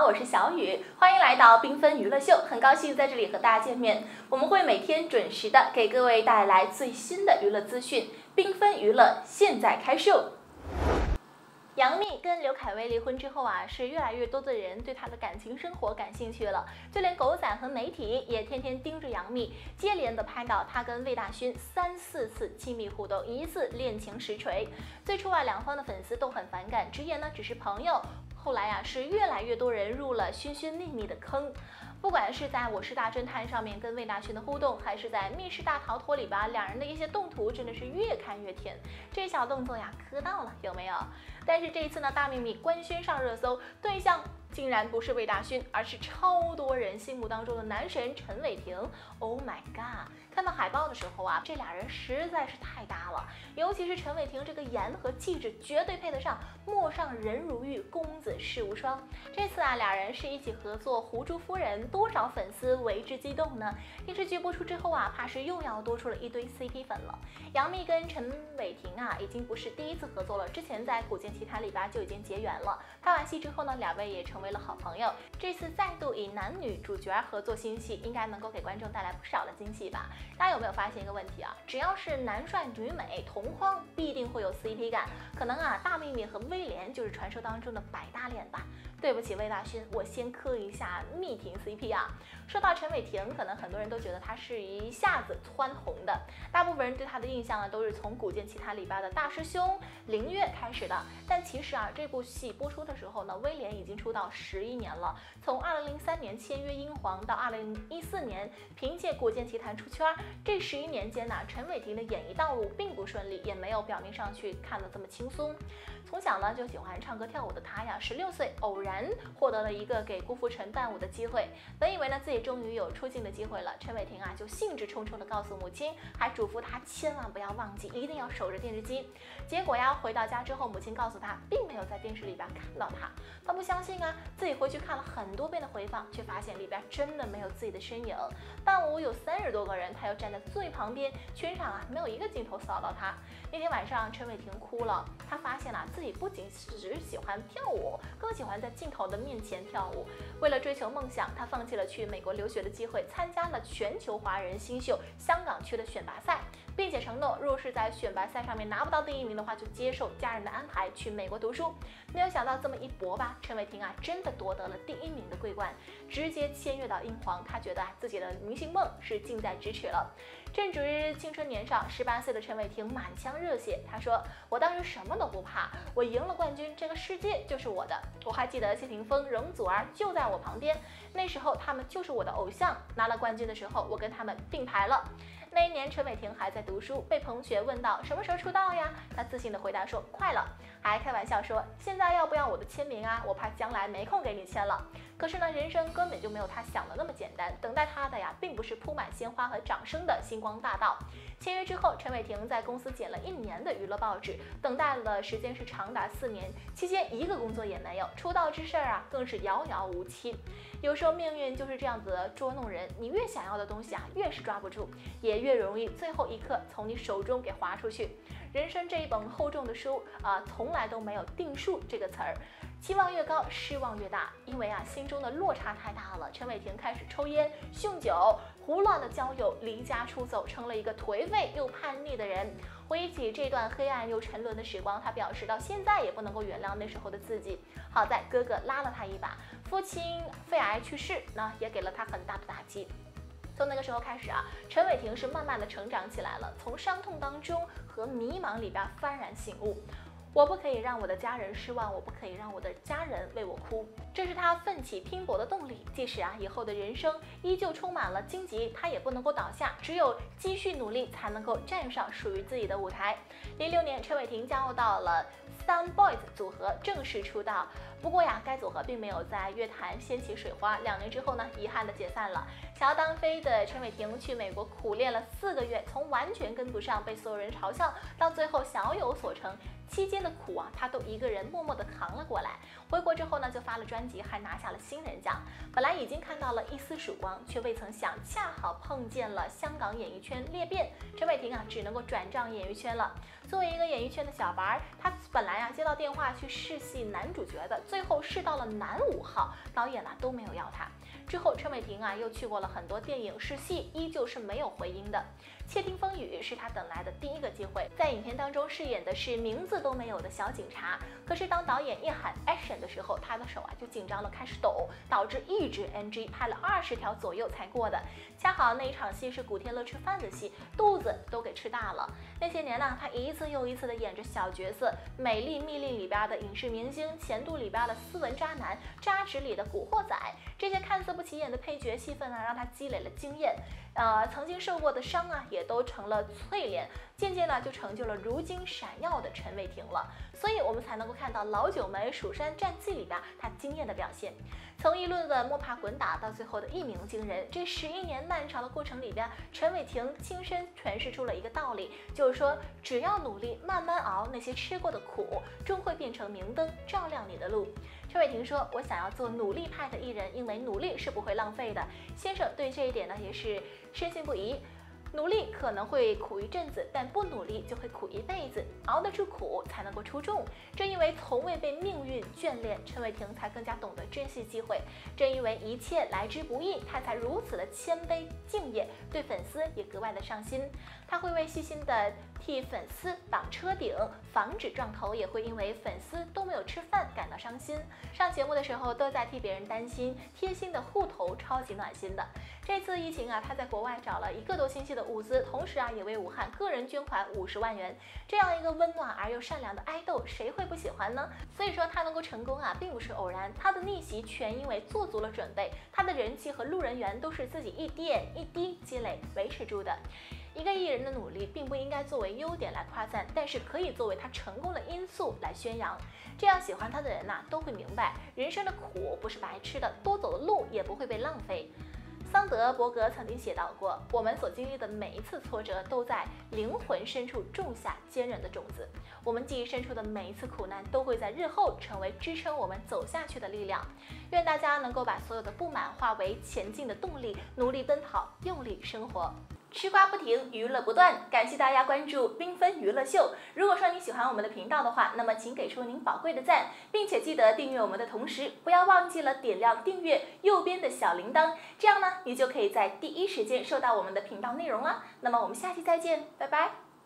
好，我是小雨，欢迎来到缤纷娱乐秀，很高兴在这里和大家见面。我们会每天准时的给各位带来最新的娱乐资讯，缤纷娱乐现在开秀。杨幂跟刘恺威离婚之后啊，是越来越多的人对她的感情生活感兴趣了，就连狗仔和媒体也天天盯着杨幂，接连的拍到她跟魏大勋3、4次亲密互动，疑似恋情实锤。最初啊，两方的粉丝都很反感，直言呢只是朋友。后来啊，是越来越多人入了寻寻觅觅的坑。不管是在我是大侦探上面跟魏大勋的互动，还是在密室大逃脱里吧，两人的一些动图真的是越看越甜。这小动作呀，磕到了有没有？但是这一次呢，大秘密官宣上热搜，对象竟然不是魏大勋，而是超多人心目当中的男神陈伟霆。Oh my god！ 看到海报的时候啊，这俩人实在是太搭了，尤其是陈伟霆这个颜和气质绝对配得上陌上人如玉，公子世无双。这次啊，俩人是一起合作《胡珠夫人》，多少粉丝为之激动呢？电视剧播出之后啊，怕是又要多出了一堆 CP 粉了。杨幂跟陈伟霆啊，已经不是第一次合作了，之前在《古剑奇谭》里吧就已经结缘了。拍完戏之后呢，两位也成为了好朋友。这次再度以男女主角合作新戏，应该能够给观众带来不少的惊喜吧？大家有没有发现一个问题啊？只要是男帅女美同框，必定会有 CP 感。可能啊，大幂幂和威廉就是传说当中的百搭脸吧。对不起魏大勋，我先磕一下幂婷 CP 啊。说到陈伟霆，可能很多人都觉得他是一下子蹿红的，大部分人对他的印象呢都是从《古剑奇谭》里边的大师兄凌月开始的。但其实啊，这部戏播出的时候呢，威廉已经出道11年了，从2003年签约英皇到2014年凭借《古剑奇谭》出圈，这11年间呢，陈伟霆的演艺道路并不顺利，也没有表面上去看得这么轻松。从小呢就喜欢唱歌跳舞的他呀，16岁偶然获得了一个给郭富城伴舞的机会，本以为呢自己终于有出镜的机会了，陈伟霆啊就兴致冲冲地告诉母亲，还嘱咐他千万不要忘记，一定要守着电视机。结果呀，回到家之后，母亲告诉他，并没有在电视里边看到他。他不相信啊，自己回去看了很多遍的回放，却发现里边真的没有自己的身影。伴舞有30多个人，他又站在最旁边，全场啊没有一个镜头扫到他。那天晚上，陈伟霆哭了，他发现了自己不仅只喜欢跳舞，更喜欢在镜头的面前跳舞。为了追求梦想，他放弃了去美国留学的机会，参加了全球华人新秀香港区的选拔赛，并且承诺，若是在选拔赛上面拿不到第1名的话，就接受家人的安排去美国读书。没有想到这么一搏吧，陈伟霆啊真的夺得了第1名的桂冠，直接签约到英皇。他觉得自己的明星梦是近在咫尺了。正值青春年少，18岁的陈伟霆满腔热血，他说：“我当时什么都不怕，我赢了冠军，这个世界就是我的。我还记得谢霆锋、容祖儿就在我旁边，那时候他们就是我的偶像。拿了冠军的时候，我跟他们并排了。”那一年，陈伟霆还在读书，被同学问到什么时候出道呀？他自信地回答说：“快了。”还开玩笑说：“现在要不要我的签名啊？我怕将来没空给你签了。”可是呢，人生根本就没有他想的那么简单，等待他的呀，并不是铺满鲜花和掌声的星光大道。签约之后，陈伟霆在公司剪了1年的娱乐报纸，等待的时间是长达4年，期间一个工作也没有。出道之事啊，更是遥遥无期。有时候命运就是这样子捉弄人，你越想要的东西啊，越是抓不住，也越容易最后一刻从你手中给划出去。人生这一本厚重的书啊，从来都没有定数这个词儿。期望越高，失望越大，因为啊，心中的落差太大了。陈伟霆开始抽烟、酗酒、胡乱的交友、离家出走，成了一个颓废又叛逆的人。回忆起这段黑暗又沉沦的时光，他表示到现在也不能够原谅那时候的自己。好在哥哥拉了他一把，父亲肺癌去世，那也给了他很大的打击。从那个时候开始啊，陈伟霆是慢慢的成长起来了，从伤痛当中和迷茫里边幡然醒悟。我不可以让我的家人失望，我不可以让我的家人为我哭，这是他奋起拼搏的动力。即使啊以后的人生依旧充满了荆棘，他也不能够倒下，只有继续努力才能够站上属于自己的舞台。06年，陈伟霆加入到了Sun Boys 组合，正式出道。不过呀，该组合并没有在乐坛掀起水花，2年之后呢，遗憾的解散了。想要当飞的陈伟霆去美国苦练了4个月，从完全跟不上，被所有人嘲笑，到最后小有所成。期间的苦啊，他都一个人默默地扛了过来。回国之后呢，就发了专辑，还拿下了新人奖。本来已经看到了一丝曙光，却未曾想恰好碰见了香港演艺圈裂变，陈伟霆啊只能够转战演艺圈了。作为一个演艺圈的小白，他本来啊接到电话去试戏男主角的， 最后试到了男5号，导演都没有要他。之后陈伟霆又去过了很多电影试戏，依旧是没有回音的。窃听风雨是他等来的第一个机会，在影片当中饰演的是名字都没有的小警察。可是当导演一喊 action 的时候，他的手就紧张了，开始抖，导致一直 NG， 拍了20条左右才过的。恰好那一场戏是古天乐吃饭的戏，肚子都给吃大了。那些年他一次又一次的演着小角色，美丽密令里边的影视明星，前度里边的斯文渣男，渣职里的古惑仔，这些看似不起眼的配角戏份让他积累了经验。曾经受过的伤也都成了淬炼，渐渐就成就了如今闪耀的陈伟霆了。所以我们才能够看到老九门蜀山战记里边他惊艳的表现。从一路的摸爬滚打到最后的一鸣惊人，这11年漫长的过程里边，陈伟霆亲身诠释出了一个道理，就是说只要努力慢慢熬，那些吃过的苦终会变成明灯，照亮你的路。陈伟霆说，我想要做努力派的艺人，因为努力是不会浪费的。先生对这一点也是深信不疑。努力可能会苦一阵子，但不努力就会苦一辈子。熬得住苦才能够出众。正因为从未被命运眷恋，陈伟霆才更加懂得珍惜机会。正因为一切来之不易，他才如此的谦卑敬业，对粉丝也格外的上心。他会为细心的替粉丝绑车顶，防止撞头，也会因为粉丝都没有吃饭感到伤心。上节目的时候都在替别人担心，贴心的护头超级暖心的。这次疫情他在国外找了1个多星期的物资，同时也为武汉个人捐款50万元。这样一个温暖而又善良的爱豆，谁会不喜欢呢？所以说他能够成功并不是偶然，他的逆袭全因为做足了准备，他的人气和路人缘都是自己一点一滴积累维持住的。一个艺人的努力并不应该作为优点来夸赞，但是可以作为他成功的因素来宣扬。这样喜欢他的人都会明白，人生的苦不是白吃的，多走的路也不会被浪费。桑德伯格曾经写到过，我们所经历的每一次挫折都在灵魂深处种下坚韧的种子，我们记忆深处的每一次苦难都会在日后成为支撑我们走下去的力量。愿大家能够把所有的不满化为前进的动力，努力奔跑，用力生活。吃瓜不停，娱乐不断，感谢大家关注缤纷娱乐秀。如果说你喜欢我们的频道的话，那么请给出您宝贵的赞，并且记得订阅我们的同时，不要忘记了点亮订阅右边的小铃铛，这样你就可以在第一时间收到我们的频道内容了。那么我们下期再见，拜拜。